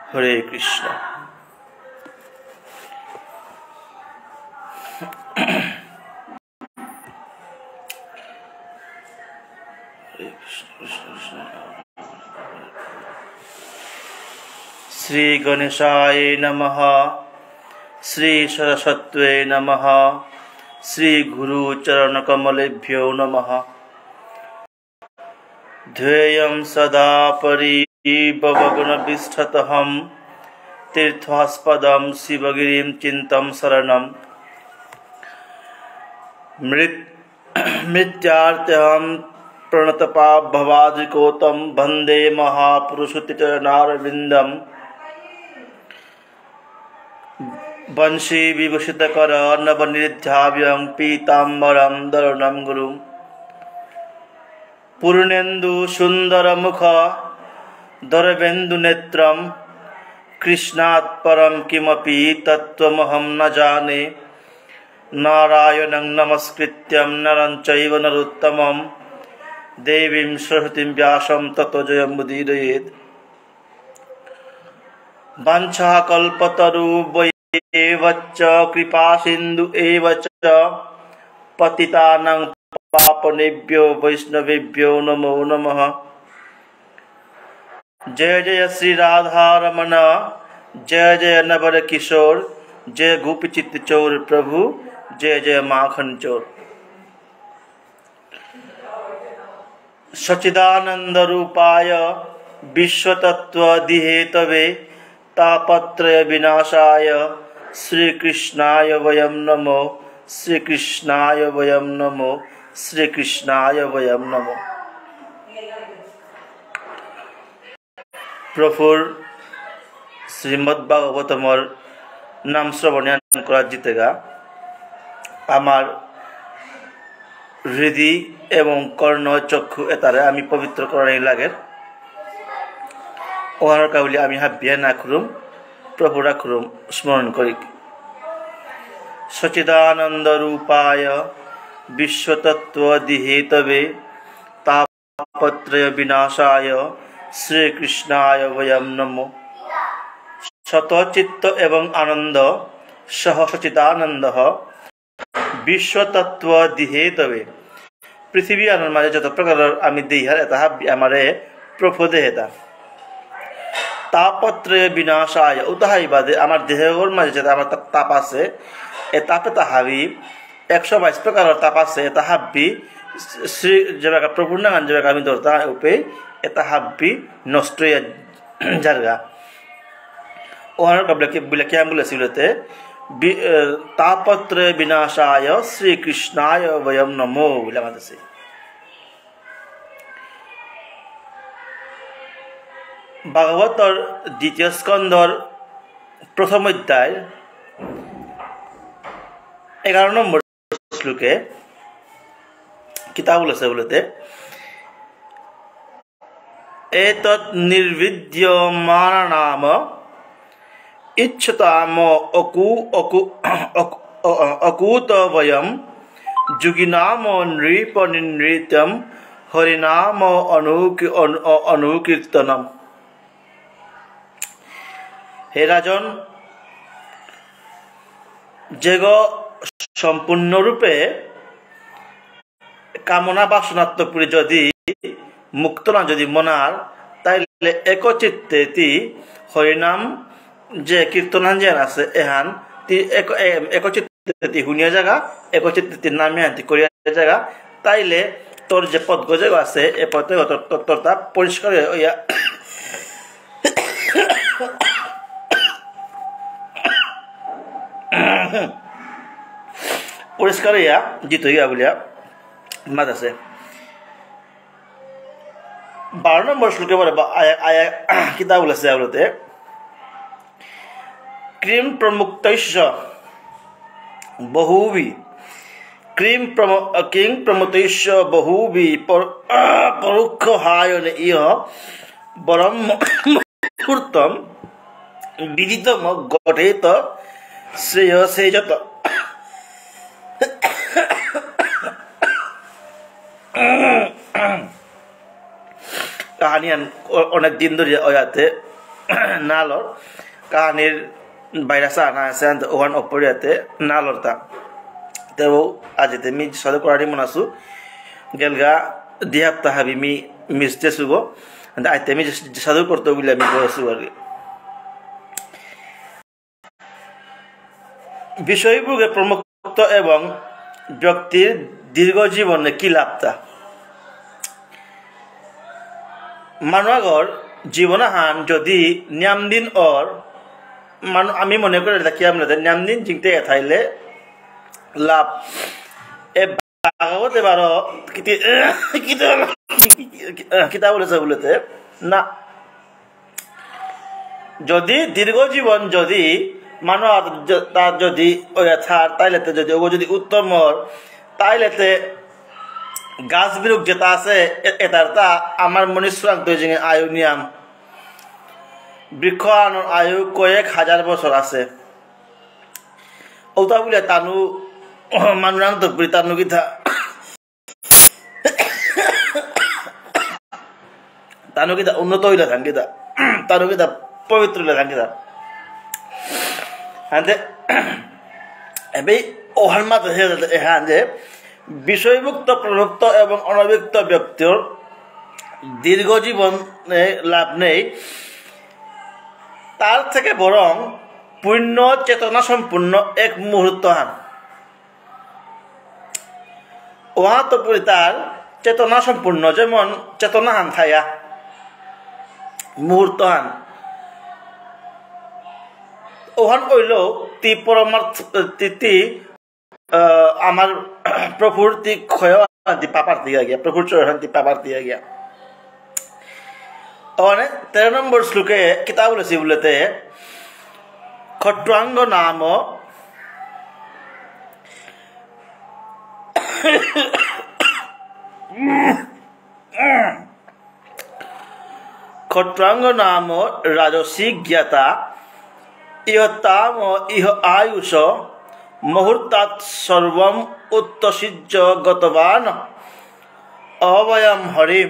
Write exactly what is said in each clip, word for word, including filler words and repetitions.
हरे कृष्ण। हरे कृष्ण कृष्ण कृष्ण। श्री गणेशाय नमः। श्री सरस्वत्यै नमः। श्री गुरु चरण कमलेभ्यो नमः। ध्येयं सदा परिभवगुणविष्ठतहं तीर्थास्पदं शिवगिरिं चिन्तं शरणं मृत् मृत्यार्त्यहं प्रणतपापभवाद्रिकोतं वन्दे महापुरुषचरणारविन्दं वंशी विभूषितकर नवनिर्ध्याव्यं पीताम्बरं दरुणं गुरुं पूर्णेन्दु सुन्दरमुख दरवेन्दुनेत्रं कृष्णात् परं किमपि तत्त्वमहं न जाने नारायणं नमस्कृत्यं नरं चैव नरोत्तमं देवीं सरस्वतीं व्यासं ततो जयमुदीरयेत्। वाञ्छाकल्पतरुभ्यश्च कृपासिन्धु एव च पतितानां पावनेभ्यो वैष्णवेभ्यो नमो नमः। जय जय श्री राधारमण जय जय नवर किशोर जय गोपीचित्त चोर प्रभु जय जय माखन चोर। सच्चिदानंद रूपाय विश्वतत्त्वधिहेतवे तापत्रय विनाशाय श्री कृष्णाय वयं नमो श्री कृष्णाय वयं नमो श्री कृष्णाय वयं नमो। प्रभुर श्रीमद्भागवतमर नाम श्रवण करा जीतेगा आमार हृदय एवं कर्ण चक्षु एतारे आमी पवित्र कराई लागे ओहार काबुली आमी हाबिया ना खुरुम प्रभुरा खुरुम स्मरण करी। सच्चिदानंद रूपाय विश्वतत्त्वधिहेतवे तापत्रय विनाशाय श्री कृष्णाय वयं नमो। सतचित्त एवं आनंद सह सच्चिदानंद विश्वतत्त्वधिहेतवे पृथ्वी आनंद माजे जत प्रकार आमी देहार एता आमारे प्रभु देहता तापत्रय विनाशाय उताहाई बादे आमार देहर माजे जत आमार ताप आछे ए तापे ताहाबी एक सौ बाईस प्रकार ताप आछे एता हाबी श्री जेबाका प्रभुर नाम जेबाका आमी धरता उपे एता हाबी नष्ट जारगा ओहार कबले के बिले क्या बोले सिलते तापत्रय विनाशाय श्री कृष्णाय वयं नमो बोला मातसे। भागवतर द्वितीय स्कंदर प्रथम अध्याय एगारो नम्बर श्लोके किताब बोले बोलते एतत् निर्विद्यमान नाम इच्छताम अकु अकु अकूत वयं जुगिनाम नृपनिनृत्यं हरिनाम अनुकीर्तनम। हे राजन जेग सम्पूर्ण रूपे कामना बासनात्मपुरी जदि मुक्त ना जदि मनार ताइले एकचित्ते हरिनाम जे कीर्तनान जेन आछे एहान ती एक एकचित्ते हुनिया जागा एकचित्ते नामे आनती करिया जागा ताइले तोर जे पद गजे आछे ए पदे तत्ता परिष्कार हइया परिष्कार हइया जित हइया बोलिया मात आछे। बारो नम्बर श्लोके बारे आया आया किताब बोलेছে बोलते क्रीम प्रमुक्तैश्च बहुवि क्रीम प्रमो किंग प्रमुक्तैश्च बहुवि परोक्ष हायन इह परम मुहूर्तम विदितम गठेत श्रेयसे जत। कहानी अनेक दिन धरे ओयाते nalor kahanir বাইরাসা না আছে ওয়ান অপরিয়াতে নালরতা তেও আজিতে মি সদে কোরারি মনাসু গেলগা দিহাপ্তা হাবি মি মিস্তে সুগো আইতে মি সদে করতে গিলা মি বসু আর বিষয়বুগে প্রমুক্ত এবং ব্যক্তির দীর্ঘ জীবনে কি লাভতা মানুষের জীবনহান যদি নিয়ম দিন ওর মান আমি মনে করি এটা কি আমরা নিয়ম দিন জিংতে থাইলে লাভ এ ভাগবতে বারো কিতা বলেছে বলেতে না যদি দীর্ঘ জীবন যদি মানুষ তার যদি ওই থার তাইলেতে যদি ও যদি উত্তম তাইলেতে গাছ বিরুক যেটা আছে এটার তা আমার মনে চূড়ান্ত আয়ু নিয়ম বৃক্ষ আয়ু কয়েক হাজার বছর আছে ওটা বলে তানু মানুষ তো তানু কিতা তানু কিতা উন্নত হইলে থান কিতা তানু কিতা পবিত্র হইলে থান কিতা হ্যাঁ এবার ওহার মাত্র হ্যাঁ যে বিষয়ভুক্ত প্রভুক্ত এবং অনভিক্ত ব্যক্তির দীর্ঘ জীবনে লাভ নেই তার থেকে বরং পূর্ণ চেতনা সম্পূর্ণ এক মুহূর্ত হান ওহা তো তার চেতনা সম্পূর্ণ যেমন চেতনা হান থায়া মুহূর্ত হান ওহান কইল তি পরমার্থ তি আমার প্রভুর তি ক্ষয় পাপার দিয়া গিয়া প্রভুর চরণতি পাপার দিয়া গিয়া মানে তেরো নম্বর শ্লোকে কিতাব বলেছি বলতে খট্রাঙ্গ নাম খট্রাঙ্গ নাম রাজসী জ্ঞাতা ইহ তাম ইহ আয়ুষ মুহূর্তাৎ সর্বম উত্তসিজ্য গতবান অবয়ম হরিম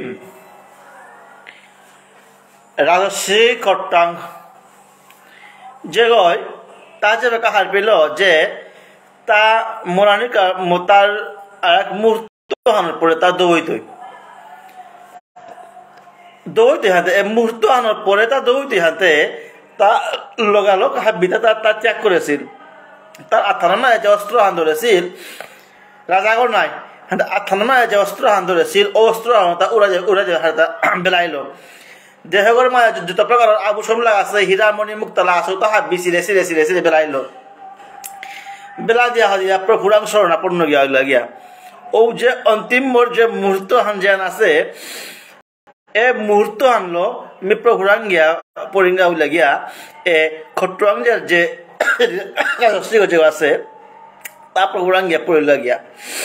রাজস্বী কট্টাং যে গয় তা যে কাহার পেল যে তা মোরানিকা তার এক মুহূর্ত আনার পরে তা দৌড়িতই দৌড়িতে হাতে মুহূর্ত আনার পরে তা দৌড়িতে হাতে তা লগালগ হাবিতা তার তা ত্যাগ করেছিল তার আত্মানা নাই যে অস্ত্র হান ধরেছিল রাজাগর নাই আত্মানা নাই যে অস্ত্র হান ধরেছিল ও অস্ত্র তা উড়া যায় উড়া যায় হাতে বেলাইল দেহগর মায়া যত প্রকার আভূষণ আছে হীরা মণি মুক্তালা আছে তা হাবি সিরে সিরে সিরে সিরে বেলাইল বেলা দিয়া হাদিয়া প্রভুরাং শরণাপন্ন গিয়া হইল গিয়া ও যে অন্তিম মোর যে মুহূর্ত হান যেন আছে এ মুহূর্ত আনলো মি প্রভুরাং গিয়া পরিঙ্গা হইলা গিয়া এ খট্রাঙ্গের যে রাজস্বী যে আছে তা প্রভুরাং গিয়া পড়িলা গিয়া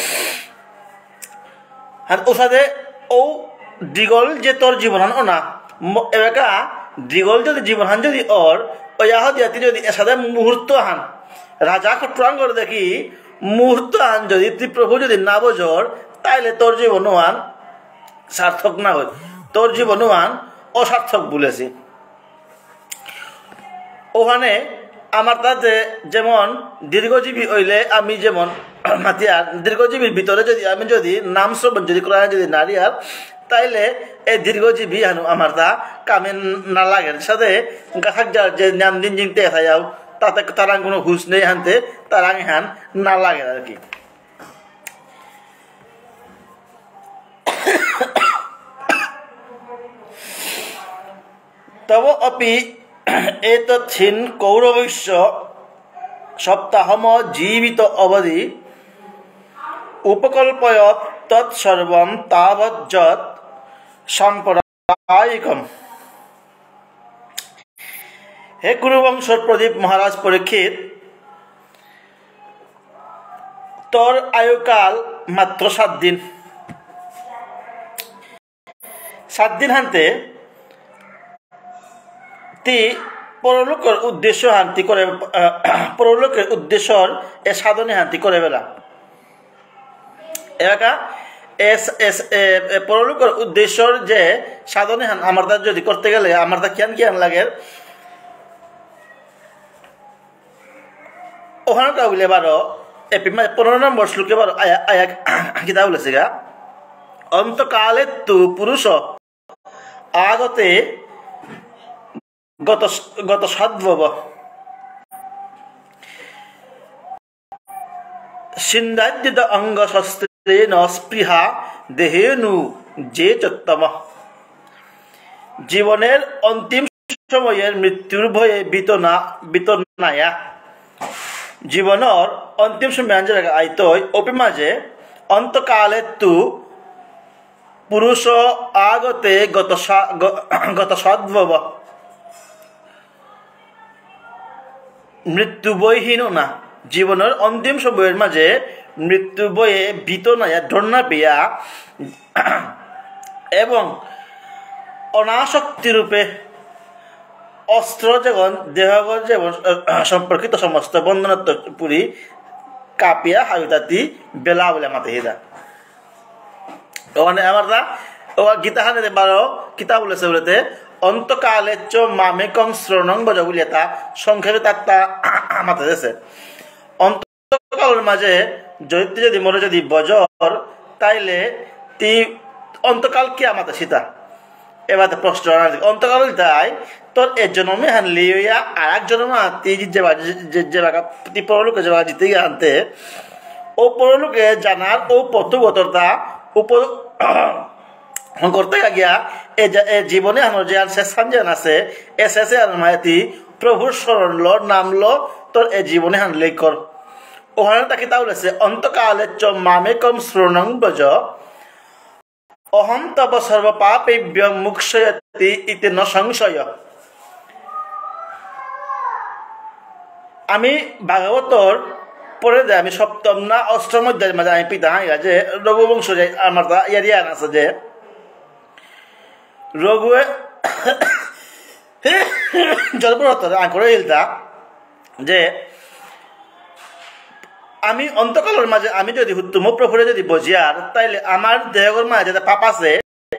আর ওসাদে ও দীঘল যে তোর জীবন ও না এবাকা দীঘল যদি জীবন হান যদি ওর ওই আহতি যদি এর সাথে মুহূর্ত হান রাজা খট্রাঙ্গর দেখি মুহূর্ত হান যদি তুই প্রভু যদি না বোঝর তাইলে তোর জীবন হান সার্থক না হয় তোর জীবন হান অসার্থক বলেছি ওখানে আমার তাতে যেমন দীর্ঘজীবী হইলে আমি যেমন মাতিয়ার দীর্ঘজীবীর ভিতরে যদি আমি যদি নাম শ্রবণ যদি করা যদি নারী আর তাইলে এই দীর্ঘজীবী হানু আমার তা কামে না লাগে সাথে গাছাক যার যে নাম দিন জিংতে এসা যাও তাতে তারা কোনো হুশ নেই হানতে তারা হান না লাগে আর কি তব অপি এতৎহিন কৌরবৈশ্য সপ্তাহম জীবিত অবধি উপকল্পয়ত তৎসর্বম তাবজ্জত সাম্প্রদায়িকম। হে কুরুবংশর প্রদীপ মহারাজ পরীক্ষিত, তোর আয়ুকাল মাত্র সাত দিন। সাত দিন হানতে তি পরলোকের উদ্দেশ্য হান্তি করে পরলোকের উদ্দেশ্যর এ সাধনে হান্তি করে বেলা এলাকা এস এস পরলোকের উদ্দেশ্যর যে সাধনে হান আমার দা যদি করতে গেলে আমার দা কিয়ান কিয়ান লাগে ওখানে কা বলে বারো এপিমা পনেরো নম্বর শ্লোকে বারো আয়া আয়া কিতা বলেছে গা অন্তকালে তু পুরুষ আগতে গত গত সদ্ভব সিন্দাদ্যিত অঙ্গ শস্ত্রেণ স্পৃহা দেহেনু যে চত্তম জীবনের অন্তিম সময়ের মৃত্যুর ভয়ে বিতনা বিতনায়া জীবনের অন্তিম সময় আইতই ওপি মাঝে অন্তকালে তু পুরুষ আগতে গত গত সদ্ভব মৃত্যু বইহীন না জীবনের অন্তিম সময়ের মাঝে মৃত্যু বয়ে ভীত নয়া ডর পেয়া এবং অনাসক্তি রূপে অস্ত্র যেমন দেহগর যেমন সম্পর্কিত সমস্ত বন্ধনত্ব পুরি কাপিয়া হাবিতাতি বেলা বলে মাতে হিদা ওখানে আমার দা ও গীতা হানে বারো কিতাব বলেছে বলেতে অন্তকালে চ মামে কম শ্রণং বজ বলে তা সংক্ষেপে তার তা মাতে দিয়েছে অন্তকালের মাঝে যদি যদি মনে যদি বজর তাইলে তি অন্তকাল কি আমাদের সীতা এবার প্রশ্ন অন্তকাল তাই তোর এর জন্মে হান লিয়া আর এক জন্ম তি যে যে তি পরলোকে যে জিতে গিয়ে আনতে ও পরলোকে জানার ও পথবতরতা উপ করতে গিয়া এ জীবনে আমার যে শেষ সাঞ্জান আছে এ শেষে আর মায়াতি প্রভুর স্মরণ ল নাম ল তোর এ জীবনে হান লেখ কর ওখানে তাকে তা বলেছে অন্তকালে চ মামে কম শ্রণং বজ অহম তব সর্বপাপেভ্য মুক্ষয়তি ইতি ন সংশয় আমি ভাগবতর পরে যে আমি সপ্তম না অষ্টম অধ্যায়ের মাঝে আমি পিতা যে রঘুবংশ যে আমার ইয়ারিয়ান আছে যে রঘুয়ে জলপরত আঁকড়ে ইলতা যে আমি অন্তকালের মাঝে আমি যদি হুত্তুম প্রভুরে যদি বজিয়ার তাইলে আমার দেহগর মাঝে যেটা পাপ আছে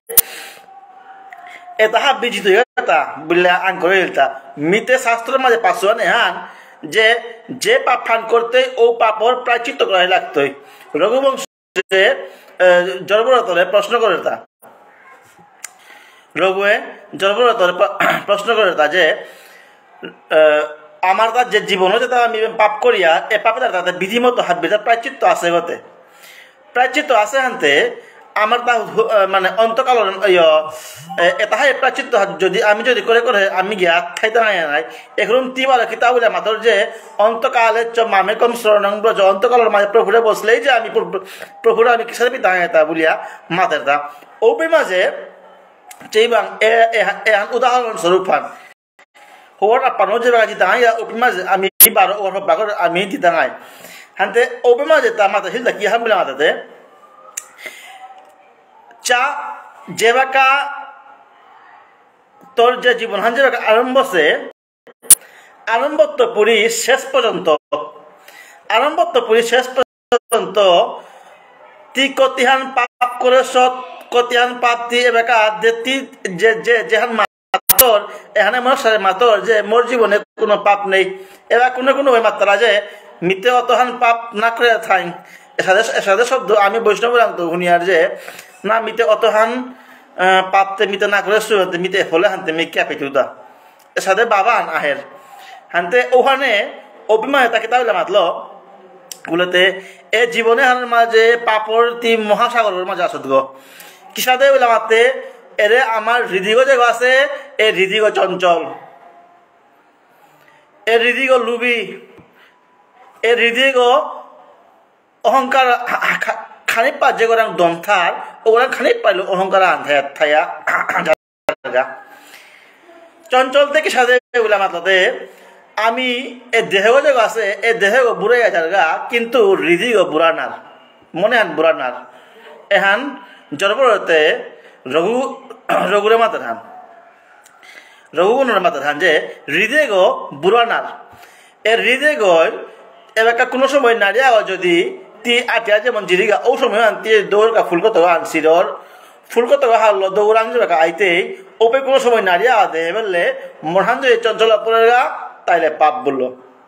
এটা বিজিত এটা বললে আঁকড়ে ইলতা মিতে শাস্ত্রের মাঝে পাঁচশো নেহান যে যে পাপ ফান করতে ও পাপর প্রায়চিত্ত করা লাগতোই রঘুবংশ জলপরতরে প্রশ্ন করে তা রঘুয়ে জলপরতরে প্রশ্ন করে তা যে আমার তার যে জীবন যেটা আমি পাপ করিয়া এ পাপে তাদের বিধিমতো হাত বিধার প্রায়চিত্ত আছে গতে প্রায়চিত্ত আছে হানতে আমার তা মানে অন্তকাল এটা হয় প্রাচিত্য যদি আমি যদি করে করে আমি গিয়া খাইতে নাই নাই এখন তিবার কিতা বলে মাত্র যে অন্তকালে চ মামে কম শ্রণং ব্রজ অন্তকালের মাঝে প্রভুরে বসলেই যে আমি প্রভুরে আমি কিসের পিতা তা বলিয়া মাতের তা ওপি মাঝে চেইবাং এহান উদাহরণ স্বরূপ ফান হওয়ার আপানো যে বাগা দিতা হাই ওপি মাঝে আমি বারো ওর বাগর আমি দিতা নাই হানতে ওপি মাঝে তা মাতা হিলতা কি হাম বলে মাতাতে চা যেবাকা তোর যে জীবন হান যেবাকা আরম্ভ সে আরম্ভত্ব পুরী শেষ পর্যন্ত আরম্ভত্ব পুরী শেষ পর্যন্ত তি কতিহান পাপ করে সৎ কতিহান পাপ তি এবাকা দেতি যে যে যেহান মাতর এখানে মনে মাতর যে মোর জীবনে কোনো পাপ নেই এবার কোনো কোনো ওই মাত্রা যে মিতে অতহান পাপ না করে থাই এসাদে এসাদে শব্দ আমি বৈষ্ণব তো শুনিয়ার যে না মিতে অতহান পাপতে মিতে না করে শুনতে মিতে হলে হানতে মি ক্যাপে তুদা এর সাথে বাবা আন আহের হানতে ওখানে অভিমান তাকে তাহলে মাতলো বলতে এ জীবনে হানের মাঝে পাপর তি মহাসাগরের মাঝে আসত গো কি সাথে বলে মাতে এরে আমার হৃদিগ যে আছে এ হৃদিগ চঞ্চল এ হৃদিগ লুবি এ হৃদিগ অহংকার খানিক পা যে গোরাং দম থার ওরা খানিক পাইলো অহংকার আন্ধায় থায়া চঞ্চল থেকে সাথে বলে মাতলাতে আমি এ দেহ যে আছে এ দেহ বুড়াই যার গা কিন্তু হৃদি বুড়ানার মনে হান বুড়ানার এহান জরবরতে রঘু রঘুরে মাতার হান রঘুগুণের মাতার হান যে হৃদয় বুড়ানার এর হৃদয় গয় এবার কোনো সময় নারী যদি তি আটিয়া যেমন জিরিগা ও সময় আনতি দৌড় কা ফুলকত আনছিরর ফুলকত হারলো দৌড়ান যাবে আইতে ওপে কোনো সময় নারিয়া আদে বললে মহান যে চঞ্চল পড়েগা তাইলে পাপ বললো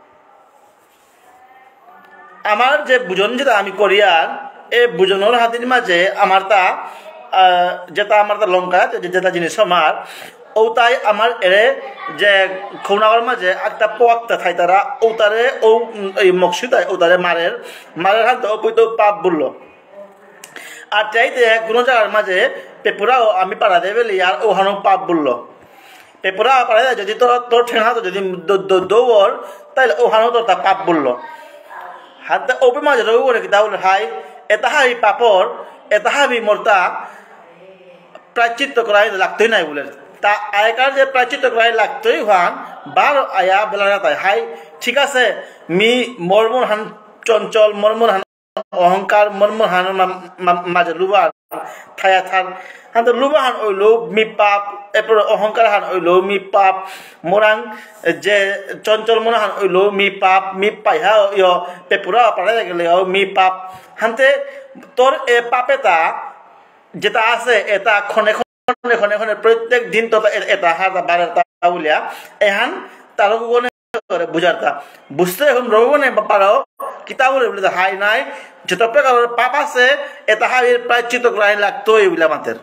আমার যে বুঝন যেটা আমি করিয়ার এই বুঝনের হাতির মাঝে আমার তা যেটা আমার তা লঙ্কা যেটা জিনিস আমার ও তাই আমার এরে যে খৌনাগর মাঝে একটা পোয়াক্তা থাই তারা ও তারে ও এই মকসিদায় ও তারে মারের মারের হাত ও তো পাপ বললো আর চাইতে কোনো জায়গার মাঝে পেপুরাও আমি পাড়া দেবে আর ও হানো পাপ বললো পেপুরা পাড়া দেয় যদি তোর তোর ঠেঙা তো যদি দৌড় তাইলে ও হানো তোর তা পাপ বললো হাত ওপে মাঝে রবি করে কি তাহলে হাই এটা হাবি পাপর এটা হাবি মোরতা প্রায়চিত্ত করাই লাগতোই নাই বলে তা আগেকার যে প্রায়চিত্ত করাই লাগতোই হান বার আয়া বেলা তাই হাই ঠিক আছে মি মর্মর হান চঞ্চল মর্মর হান অহংকার মর্মর হান মাঝে লুবা থায়া থান হান লুবা হান ওইলো মি পাপ এরপর অহংকার হান ওইলো মি পাপ মোরাং যে চঞ্চল মনে হান ওইলো মি পাপ মি পাইহা ইয় পেপুরা পাড়াই গেলে মি পাপ হানতে তোর এ পাপেতা যেটা আছে এটা ক্ষণে ক্ষণে ক্ষণে ক্ষণে প্রত্যেক দিন তো এটা হার বারের তা বলিয়া এহান তার বুঝারতা বুঝতে এখন রবনে পারো কিতাব বলে হাই নাই যত প্রকার পাপ আছে এটা হাবির প্রায়চিত্ত করাই লাগতো এইগুলা মাতের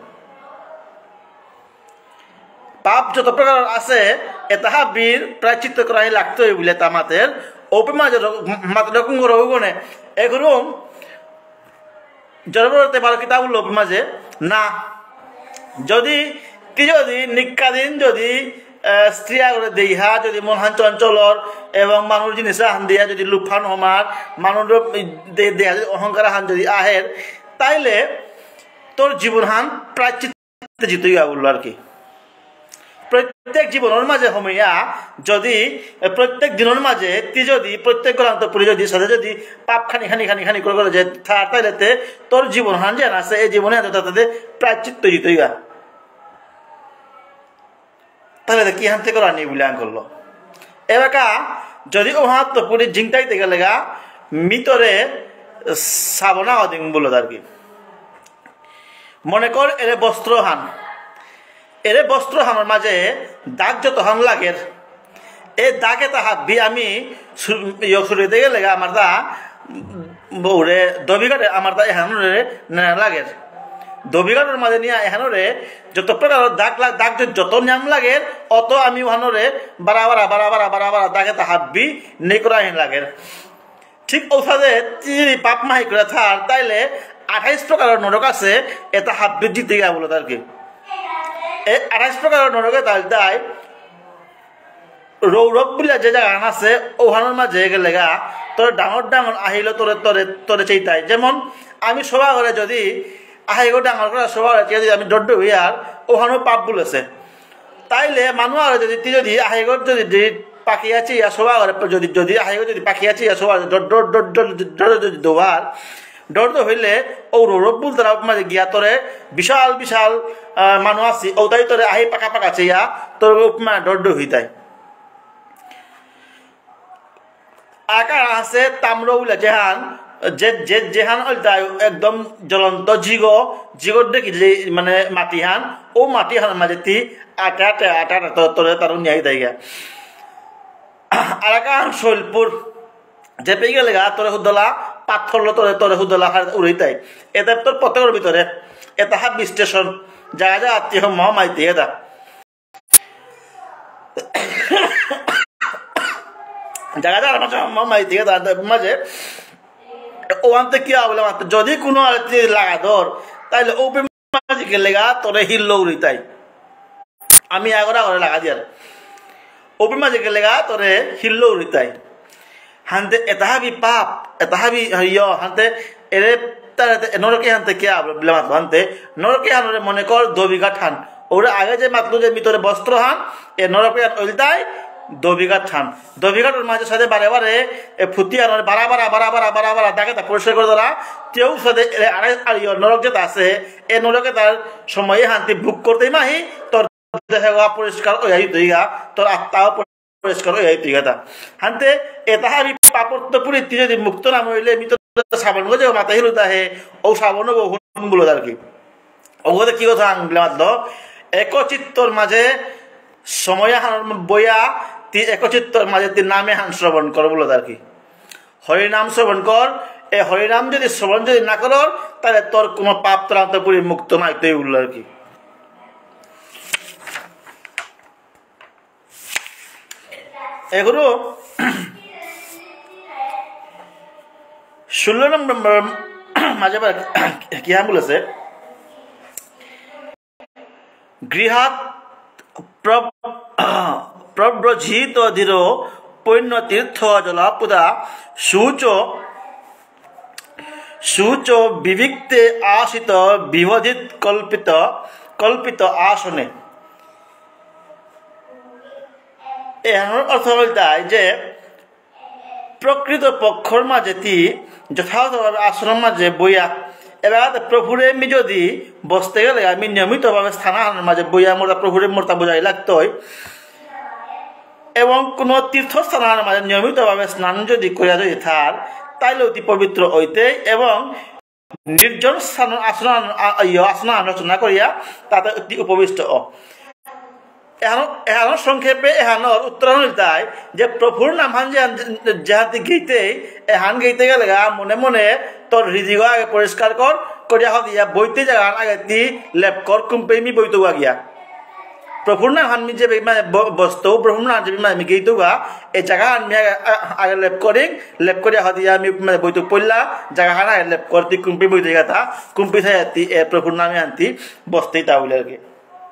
পাপ যত প্রকার আছে এটা হাবির প্রায়চিত্ত করাই লাগতো এইগুলা তা মাতের ওপে মাঝে মাতের রকম রবনে এগুলো জড়বরতে পারো কিতাব ওপে মাঝে না যদি কি যদি নিকাদিন যদি স্ত্রী করে দেহা যদি মনহান চঞ্চলর এবং মানুষ জিনিস হান দিয়া যদি লুফান হমার মানুষ দেহা যদি অহংকার হান যদি আহের তাইলে তোর জীবন হান প্রায়চিত্তে জিতই বললো আর কি প্রত্যেক জীবনের মাঝে হমিয়া যদি প্রত্যেক দিনের মাঝে তি যদি প্রত্যেক গ্রান্ত পুরি যদি সাথে যদি পাপ খানি খানি খানি খানি করে করে যে তাইলে তোর জীবন হান যে আছে এই জীবনে তাদের প্রায়চিত্ত জিতই গা তাহলে কি হান থেকে রানি বলে করলো এবাকা যদি ও হাত তো পুরি জিংটাইতে গেলে গা মিতরে সাবনা অদিন বললো আর কি মনে কর এরে বস্ত্র হান এরে বস্ত্র হানোর মাঝে দাগ যত হান লাগের এই দাগে তা হাবি আমি শুরুতে গেলে গা আমার দা বউরে দবি কাটে আমার দা এহানোরে লাগের দবিঘাটের মাঝে নিয়ে এহানোরে যত প্রকার দাগ লাগ দাগ যত নাম লাগে অত আমি ওহানোরে বারা বারা বারা বারা বারা বারা দাগে তা হাববি নেই করা হেন লাগে ঠিক ওখানে তিনি পাপ মাহি করে থার তাইলে আঠাইশ প্রকারের নরক আছে এটা হাববি জিতে গা বলো তার কি এই আঠাইশ প্রকারের নরকে তাই তাই রৌরব বলে যে জায়গা আছে ওহানোর মাঝে গেলে গা তোর ডাঙর ডাঙর আহিল তোরে তোরে তোরে চেইতাই যেমন আমি সভা করে যদি আহেগো ডাঙর করা সবার যদি আমি ডড হইয়ার ওখানেও পাপ বলেছে তাইলে মানুষ আর যদি যদি আহেগর যদি পাখি আছে ইয়া সবার যদি যদি আহেগো যদি পাখি আছে ইয়া সবার যদি দোয়ার ডর হইলে ও রব্বুল তারা মাঝে গিয়া তোরে বিশাল বিশাল মানুষ আছে ও তাই তোরে আহি পাকা পাকা আছে ইয়া তোর উপমা ডর হইতাই আকার আছে তাম্র উলা যেহান যে যে যেহান একদম জ্বলন্ত জিগ জিগর দেখি যে মানে মাটি হান ও মাটি হান মাঝে তি আটা আটা আটা তোরে তার নিয়ে দেয় আর কান শৈলপুর যে পেয়ে গেলে গা তোরে হুদলা পাথর তোরে তোরে হুদলা উড়ে দেয় এটা তোর প্রত্যেকের ভিতরে এটা হাব স্টেশন জায়গা যা আত্মীয় মহা মাইতি এটা জায়গা যা মহা মাইতি মাঝে ওখান কি বলে যদি কোনো লাগা ধর তাইলে ও মাঝে লেগা তোরে হিল্লো উড়ি তাই আমি আগরে আগরে লাগা দিয়ার ওপে মাঝে লেগা তোরে হিল্লো উড়ি তাই হানতে এটা হাবি পাপ এটা হাবি ইয় হানতে এরে নরকে হানতে কে বলে মাতলো হানতে নরকে হানরে মনে কর দবিঘা ঠান ওরে আগে যে মাতলো যে ভিতরে বস্ত্র হান এ নরকে ওইটাই দবিঘাট ঠান দবিঘাটের মাঝে সাথে বারে বারে ফুটিয়া বারা বারা বারা বারা বারা বারা তাকে তা পরিষ্কার করে দেওয়া কেউ সাথে নরক যেটা আছে এ নরকে তার সময়ে শান্তি ভোগ করতেই মাহি তোর দেহ পরিষ্কার ওই দইগা তোর আত্মাও পরিষ্কার ওই দইগা হানতে এটা হাবি পাপড় পুরী যদি মুক্ত নাম হইলে শ্রাবণ গো যে মাথা হিলুতা হে ও শ্রাবণ গো হুন বলো আর কি ওগোতে কি কথা আনলে মাত্র একচিত্তর মাঝে সময় বইয়া তি একচিত্তর মাঝে তি নামে হান শ্রবণ কর বলো আর কি হরিনাম শ্রবণ কর এই হরিনাম যদি শ্রবণ যদি না কর তাহলে তোর কোনো পাপ ত্রান্তপুরি মুক্ত নাই তুই বললো আর কি এগুলো ষোলো নম্বর মাঝে কি হাম বলেছে গৃহাত প্রব্রজিত ধীর পৈন্য তীর্থ জলাপুদা সূচ সূচ বিবিক্তে আশিত বিবধিত কল্পিত কল্পিত আসনে এর অর্থ হইতাই যে প্রকৃত পক্ষর মাঝে তি যথাযথভাবে আশ্রম মাঝে বইয়া এবার প্রভুরে আমি যদি বসতে গেলে আমি নিয়মিতভাবে স্থানাহারের মাঝে বইয়া মোটা প্রভুরে মোটা বোঝাই লাগতো এবং কোনো তীর্থস্থানের মাঝে নিয়মিতভাবে স্নান যদি করিয়া যদি থার তাইলে অতি পবিত্র হইতে এবং নির্জন স্থান আসন আসন আলোচনা করিয়া তাতে অতি উপবিষ্ট এহানোর সংক্ষেপে এহানোর উত্তরণ তাই যে প্রভুর নামান যাহাতে গেইতে এহান গেইতে গেলে মনে মনে তোর হৃদয় আগে পরিষ্কার কর করিয়া দিয়া বইতে জায়গা আগে তি লেপ কর কুম্পেমি বইতে গিয়া প্রভুর নাম আমি যে বস্তু প্রভুর নাম যে আমি গেইতে গা এই জায়গা আমি আগে লেপ করি লেপ করিয়া দিয়া আমি বইতে পড়লা জায়গা হানা লেপ করতি কুম্পি বইতে গা কুম্পি থাকি প্রভুর নামে আনতি বসতেই তা বলে আর কি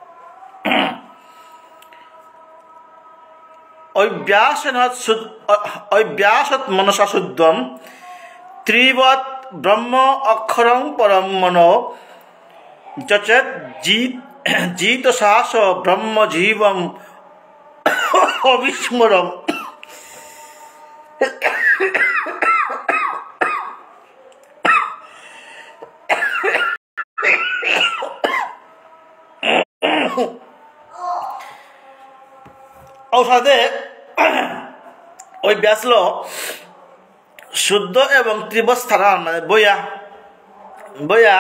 অভ্যাসত মনসা শুদ্ধম ত্রিবৎ ব্রহ্ম অক্ষরং পরম মনো যচেত জিত জিত সাহস ব্রহ্ম জীবম অবিস্মরম ঔষধে ওই ব্যাসল শুদ্ধ এবং ত্রিবস্থান মানে বইয়া বইয়া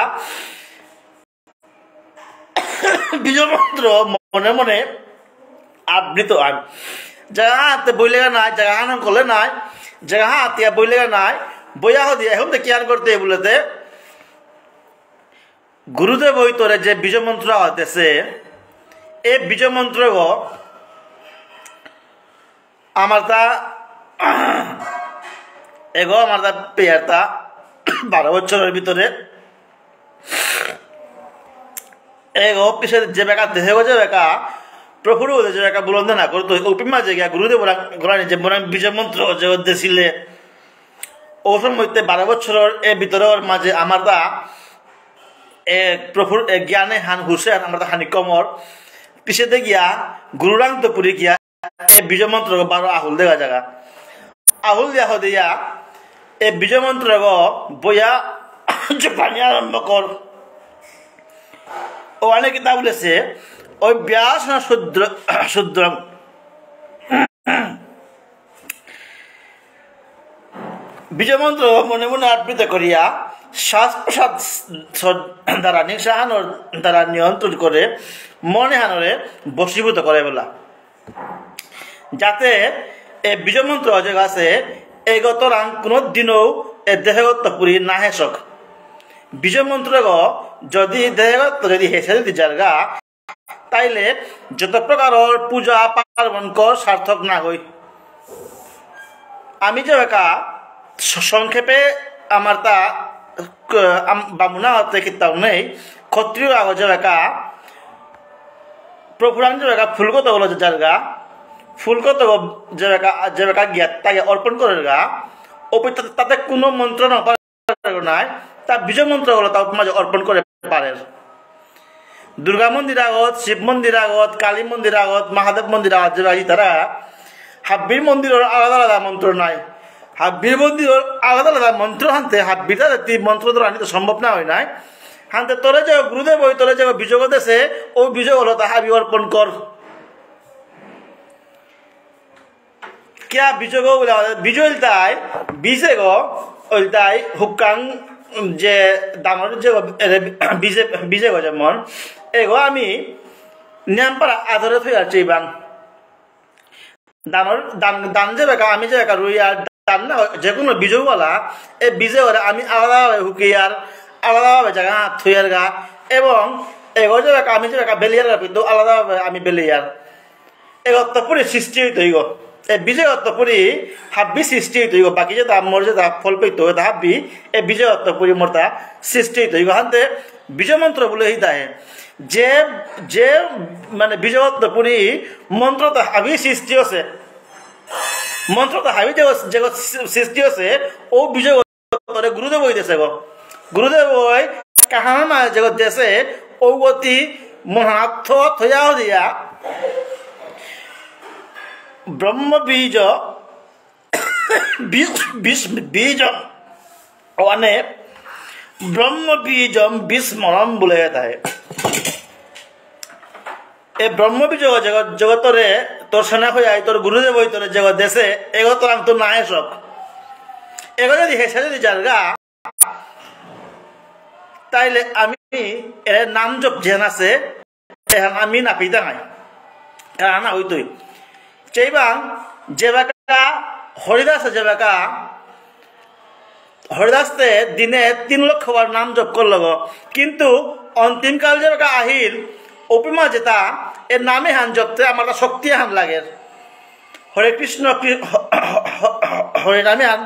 বীজমন্ত্র মনে মনে আবৃত আন জায়গা হাতে বই লেগা নাই জায়গা হান করলে নাই জায়গা হাতিয়া বই লেগা নাই বইয়া দিয়ে এখন তো কেয়ার করতে বলেতে গুরুদেব হইতরে যে বীজমন্ত্র হতেছে এই বীজমন্ত্র আমার তা এগো আমার তা পেয়ারটা বারো বছরের ভিতরে এগো পিছে যে বেকা দেহে যে বেকা প্রভুর যে বেকা বুলন্দ না করতো উপিমা যে গিয়া গুরুদেব গোলানি যে মনে বিজয় মন্ত্র যে উদ্দেশিলে ও সময়তে বারো বছরের এ ভিতরের মাঝে আমার তা এ প্রভুর জ্ঞানে হান হুসে আমার তা হানি কমর পিছেতে গিয়া গুরুরাং তো পুরী গিয়া এই বীজ মন্ত্র বারো আহুল দেখা জায়গা আহুল দিয়া দিয়া এই বীজ মন্ত্র বইয়া পানি আরম্ভ কর ও অনেক কিতাব বলেছে ওই ব্যাস না শুদ্র শুদ্র বীজ মন্ত্র মনে মনে আবৃত করিয়া শ্বাস প্রসাদ দ্বারা নিঃসাহানোর দ্বারা নিয়ন্ত্রণ করে মনে হানরে বশীভূত করে বলা যাতে এই বীজমন্ত্র অযোগ আছে এই গত রাং কোনো দিনও এ দেহগত পুরী না হেসক বীজমন্ত্র যদি দেহগত যদি হেসে যদি জায়গা তাইলে যত প্রকারের পূজা পার্বণ কর সার্থক না হই আমি যে একা সংক্ষেপে আমার তা বামুনা হতে কিতাব নেই ক্ষত্রিয় আগ যে একা প্রভুরাং যে একা ফুলগত হলো যে জায়গা ফুলকত যে যে জ্ঞাত তাকে অর্পণ করে গা তাতে কোনো মন্ত্র নাই তার বীজ মন্ত্র হলো তার মাঝে অর্পণ করে পারে দুর্গা মন্দির আগত শিব মন্দির আগত কালী মন্দির আগত মহাদেব মন্দির আগত যে তারা হাব্বির মন্দিরের আলাদা আলাদা মন্ত্র নাই হাব্বির মন্দিরের আলাদা আলাদা মন্ত্র হানতে হাব্বিটা মন্ত্র দ্বারা আনিতে সম্ভব না হয় নাই হানতে তোরে যে গুরুদেব ওই তোরে যে বীজগ দেশে ওই বীজ হলো তা হাবি অর্পণ কর क्या बीजो को बोला बीजो हिलता है बीसे को ওইটাই হুকাং যে ডাঙর যে বিজে বিজে গো যেমন এগো আমি নিয়ামপাড়া আদরে থই আর চেইবাং দানর দান দান যে বেকা আমি যে বেকা রুই আর দান না যে কোনো বিজয়ওয়ালা এই বিজয় ওরা আমি আলাদাভাবে হুকি আর আলাদাভাবে জায়গা থুইয়ার গা এবং এগো যে বেকা আমি যে বেকা বেলিয়ার গা কিন্তু আলাদাভাবে আমি বেলিয়ার এগত্তপুরি সৃষ্টি হইতো ইগো এই বিজয়ত্তপুরি হাব্বি সৃষ্টি হইতো ইগো বাকি যে দাম মোর যে ফল পেতো এটা হাব্বি এই বিজয়ত্তপুরি মোরটা সৃষ্টি হইতো ইগো হান্তে বিজয় মন্ত্র বলে হইতাহে যে যে মানে বিজয়ত্তপুরি মন্ত্রটা হাবি সৃষ্টি আছে মন্ত্রটা হাবি যে যে সৃষ্টি আছে ও বিজয় গুরুদেব হইতেছে গো গুরুদেব ওই কাহামা জগৎ দেশে ও অতি মহার্থ থয়াও দিয়া ব্রহ্ম বীজ বীজ মানে ব্রহ্ম বীজ বিস্মরণ বলে থাকে এই ব্রহ্ম বীজ জগৎ জগতরে তোর সেনা হয়ে আয় তোর গুরুদেব হই তোর জগৎ দেশে এগো তোর তোর না এসব এগো যদি হেসে যদি জায়গা তাইলে আমি এর নাম জপ যেন আছে আমি না পিতা নাই না হইতই চেইবাং যে বেকা হরিদাস যে বেকা হরিদাসতে দিনে তিন লক্ষ বার নাম জপ করল গো কিন্তু অন্তিমকাল যে বেকা আহিল অপিমা যেটা এর নামে হান জপতে আমার শক্তি হান লাগে হরে কৃষ্ণ হরে নামে হান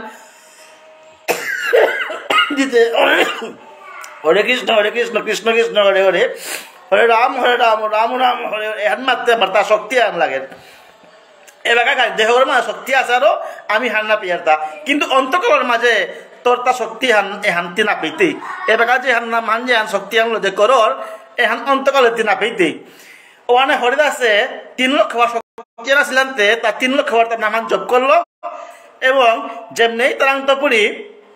দিতে হরে কৃষ্ণ হরে কৃষ্ণ কৃষ্ণ কৃষ্ণ হরে হরে হরে রাম হরে রাম রাম রাম হরে হান মারতে আমার তার শক্তি হান লাগে এবার দেহর মাঝে শক্তি আছে আরো আমি হান না পিয়ারতা কিন্তু অন্তকলের মাঝে তোর তা শক্তি হান এ হানতি না পেতে এবার যে হান নাম হান যে হান শক্তি হান যে করর এ হান অন্তকলের না পেতে ওখানে হরিদাসে তিন লক্ষ বার শক্তি ছিলেন তার তিন লক্ষ বার তার নামান জপ করলো এবং যেমনি তার অন্তপুরি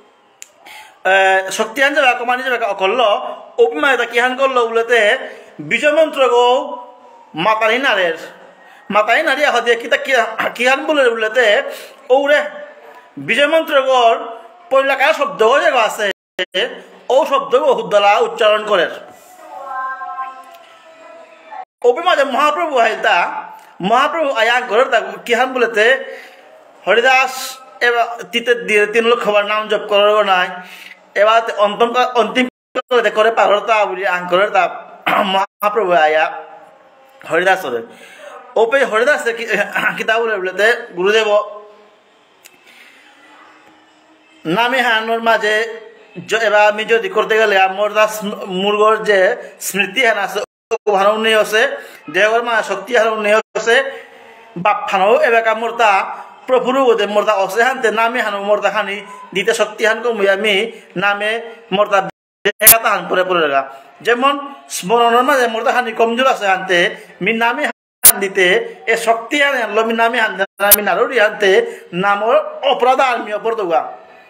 শক্তি হান যাবে কমানি যাবে করলো উপমা এটা কি হান করলো বলতে বিজয় মন্ত্র গো মাতারি নারের মাতাই নারী হদিয়ে কিতা কিহান বলে বলতে ওরে বিজয় মন্ত্রগর পৈলাকার শব্দ যে আছে ও শব্দ হুদ্দলা উচ্চারণ করে ওপি মাঝে মহাপ্রভু আইতা মহাপ্রভু আয়া ঘরের কিহান বলেতে হরিদাস এবার তিতে দিয়ে তিন লক্ষ বার নাম জপ করার নাই এবার অন্তম অন্তিম করে পারতা বলি আঙ্করের তা মহাপ্রভু আয়া হরিদাস ওপে হরিদাস কিতাব বলতে গুরুদেব নামে হানোর মাঝে এবার আমি যদি করতে গেলে আমার মুরগর যে স্মৃতি হান আছে হারানো নেই আছে দেহর মা শক্তি হারানো নেই আছে বাপ ফানো এবার মোরতা প্রভুর বোধে মোরতা অসে হানতে নামে হানো মোরতা খানি দিতে শক্তি হান কমই আমি নামে মোরতা হান পরে পরে রেখা যেমন স্মরণের মাঝে মোরতা খানি কমজোর আছে হানতে মি নামে দিতে এ শক্তি আনলো মি নামে হানতে আমি নারী হানতে নামর অপরাধ আর্মি অপরদুগা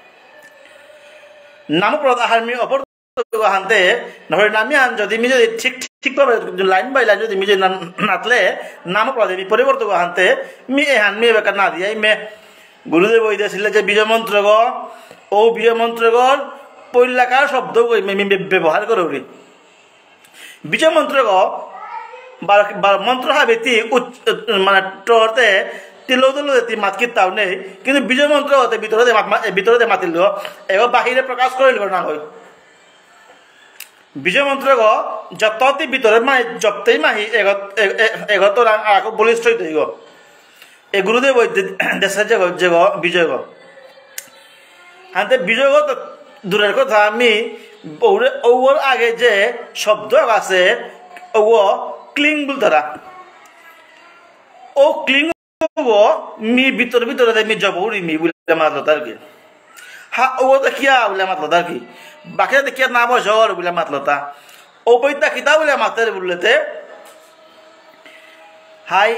নাম অপরাধ আর্মি অপরদুগা হানতে নহলে নামি হান যদি মি যদি ঠিক ঠিকভাবে লাইন বাই লাইন যদি মি যদি নাতলে নাম অপরাধ মি পরিবর্তন হানতে মি এ হান মি বেকার না দিয়ে মে গুরুদেব বই দিয়েছিল যে বিজয় মন্ত্রগ ও বিজয় মন্ত্রগর পৈলাকার শব্দ ব্যবহার করে বিজয় মন্ত্রগ মন্ত্র হাবিতি মানে টরতে তিলৌদল মাত কিতাও নেই কিন্তু বিজয় মন্ত্র হতে ভিতরে ভিতরে মাতিল এবার বাহিরে প্রকাশ করে না হয় বিজয় মন্ত্র যতটি ভিতরে মাহি যতই মাহি এগত বলিষ্ঠ হইতে গ এ গুরুদেব দেশের যে যে বিজয় গ হাতে বিজয় গ দূরের কথা আমি ওর আগে যে শব্দ আছে ও ক্লিং বল তারা ও ক্লিং মি ভিতর ভিতরে মি জবরি মি বলে মাতলো তার কি হা ও তো কিয়া বলে মাতলো তার কি বাকি দেখিয়া না বসর বলে মাতলো তা ও বইতা কিতা বলে মাতের বললেতে হাই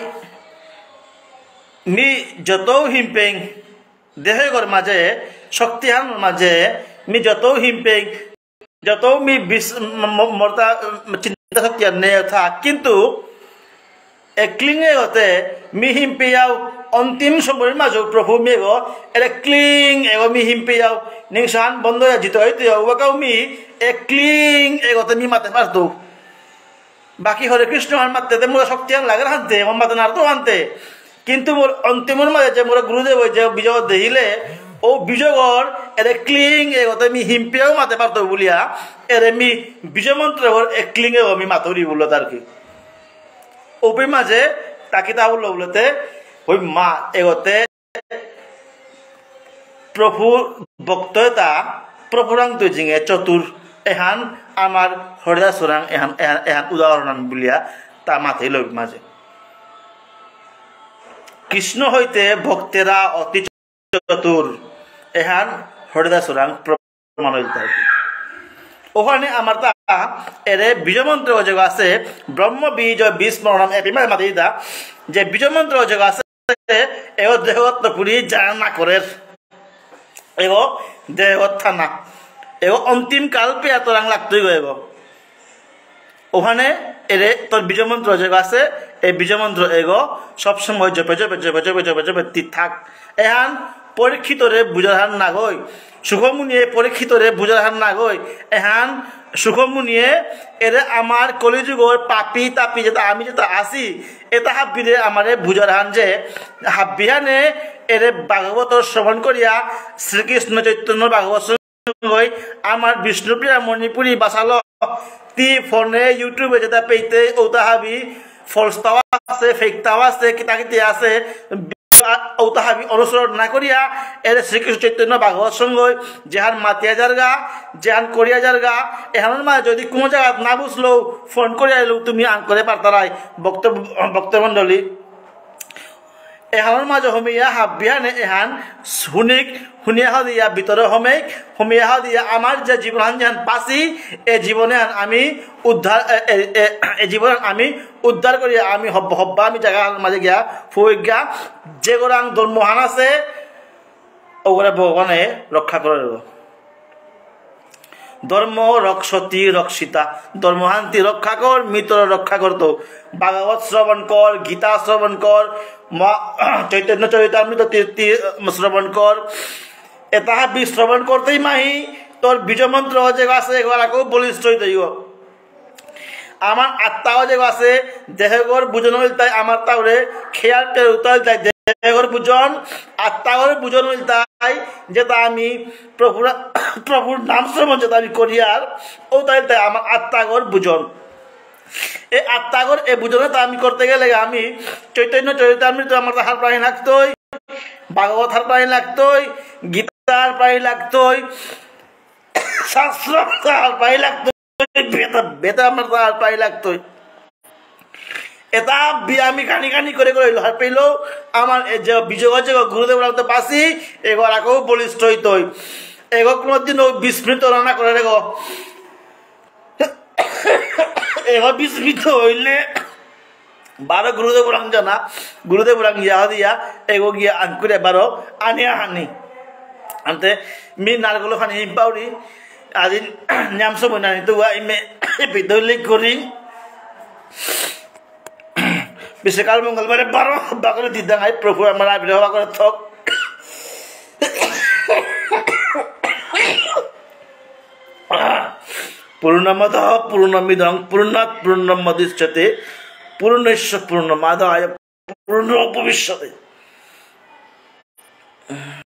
মি যত হিমপেং দেহের মাঝে শক্তিহান মাঝে মি যত হিমপেং যত মি মর্তা চিন্তা শক্তি নেই থা কিন্তু ক্লিঙে হতে মি হিমপেয়াও अंतिम समय माजो प्रभु मेगो एरे क्लिंग एगो मी हिम्पियाव निंसान बंदो या जितो इतो वकाउ मी ए क्लिंग एगो तो मी माते पारतो बाकी हरे कृष्ण मान माते ते मोर शक्तियान लागे हानते हम माते नारतो हानते किंतु मोर अंतिम माजे जे मोर गुरुदेव जे बिजय देहिले ओ बिजयगोर एरे क्लिंग एगो तो मी हिम्पियाव माते पारतो बुलिया एरे मी बिजय मंत्र और ए क्लिंग एगो मी मातोरी बुलो तारकी ओपे माजे ताकिता बुलो बुलते ওই মা এগোতে প্রভু বক্ততা প্রভুরাং তো জিঙে চতুর এহান আমার হরিদাস সুরাং এহান এহান উদাহরণ বলিয়া তা মাথায় লই মাঝে কৃষ্ণ হইতে ভক্তেরা অতি চতুর এহান হরিদাস সুরাং প্রমাণ হইতে ওখানে আমার তা এরে বীজ মন্ত্র যোগ আছে ব্রহ্ম বীজ বিস্মরণম এপিমা মাথায় দা যে বীজ মন্ত্র যোগ আছে एगो देहवत पुरी जाना करे एगो देहवत थाना एगो अंतिम काल पे तो रंग लागतो एगो ओखाने एरे तोर बीज मंत्र जे আছে এই বীজ মন্ত্র এগো সব সময় জপে জপে জপে জপে জপে জপে তি থাক এহান পরীক্ষিতরে বুঝার না গই সুখমুনিয়ে পরীক্ষিতরে বুঝার না গই এহান সুখমুনিয়ে এরে আমার কলিযুগর পাপি তাপি যেটা আমি যেটা আসি এটা হাবিরে আমারে বুঝার হান যে হাবিহানে এরে ভাগবত শ্রবণ করিয়া শ্রীকৃষ্ণ চৈতন্য ভাগবত গই আমার বিষ্ণুপ্রিয়া মণিপুরি বাসালো তি ফোনে ইউটিউবে যেটা পেইতে ওটা হাবি ফলসটাও আছে ফেকটাও আছে কিতা কিতি আছে ওটা হাবি অনুসরণ না করিয়া এরে শ্রীকৃষ্ণ চৈতন্য ভাগবত সঙ্গই যেহান মাতিয়া যারগা যেহান করিয়া যারগা এহানোর মা যদি কোনো জায়গা না বুঝলো ফোন করে আইলো তুমি আন করে পারতারাই বক্তব্য বক্তমণ্ডলী এহানোর মাঝে হমিয়া হাবিয়ানে এহান শুনিক শুনিয়া দিয়া ভিতরে হমেক হমিয়া দিয়া আমার যে জীবন যেহান পাসি এ জীবনে আমি উদ্ধার এ জীবন আমি উদ্ধার করি আমি হব্বা হব্বা আমি জায়গার মাঝে গিয়া ফুই গিয়া যে গোরাং ধর্মহান আছে ওগুলা ভগবানে রক্ষা করে ধর্ম রক্ষতি রক্ষিতা ধর্মহান্তি রক্ষা কর মিত্র রক্ষা করতো ভাগবত শ্রবণ কর গীতা শ্রবণ কর চৈতন্য চরিতামৃত শ্রবণ কর এটা বি শ্রবণ করতেই মাহি তোর বীজ মন্ত্র যে আছে এগুলাকেও বলিষ্ঠ হইতে আমার আত্মাও যে আছে দেহগর বুঝন তাই আমার তাহলে খেয়াল উতাল তাই দেহগর বুঝন আত্মাগর বুঝন তাই যেটা আমি প্রভুর প্রভুর নাম শ্রবণ যেটা আমি করি আর ও তাই তাই আমার আত্মাগর বুঝন এই আত্মাগর এই বুঝনে তা আমি করতে গেলে আমি চৈতন্য চরিতামৃত আমার হার প্রাণী লাগতোই ভাগবত হার প্রাণী লাগতোই গীতার প্রাণী লাগতোই শাস্ত্র হার প্রাণী লাগতোই বেতা বেতা আমার হার প্রাণী লাগতোই এটা আমি কানি কানি করে করে হার পেলো আমার যে বিজয় যে গুরুদেব লাগতে পাসি এবার আকেও বলিষ্ঠ হইতই এগো কোনোদিন বিস্মৃত রান্না করে রেগো এগো বিস্মৃত হইলে বারো গুরুদেব রাং জানা গুরুদেব রাং ইয়া দিয়া এগো গিয়া আনকুরে বারো আনিয়া হানি আনতে মি নারগল খানি পাউরি আজি নাম সময় নানি তো ইমে বিদলি করি বিশ্বকাল মঙ্গলবারে বারো বাকলে দিদাঙাই প্রভু আমার আবির্ভাব করে থক পূর্ণমদ পূর্ণমিদং পূর্ণাৎ পূর্ণমুদচ্যতে পূর্ণস্য পূর্ণমাদায় পূর্ণমেবাবশিষ্যতে।